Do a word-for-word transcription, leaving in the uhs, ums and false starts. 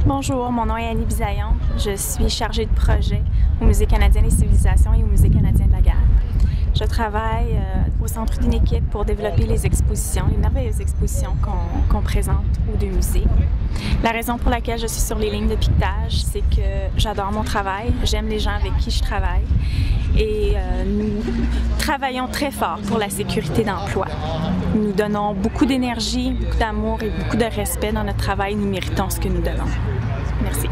Bonjour, mon nom est Annie Bisaillon. Je suis chargée de projet au Musée canadien des civilisations et au Musée canadien de la guerre. Je travaille euh, au centre d'une équipe pour développer les expositions, les merveilleuses expositions qu'on qu'on présente aux deux musées. La raison pour laquelle je suis sur les lignes de piquetage, c'est que j'adore mon travail, j'aime les gens avec qui je travaille et euh, nous travaillons très fort pour la sécurité d'emploi. Nous donnons beaucoup d'énergie, beaucoup d'amour et beaucoup de respect dans notre travail. Nous méritons ce que nous donnons. Merci.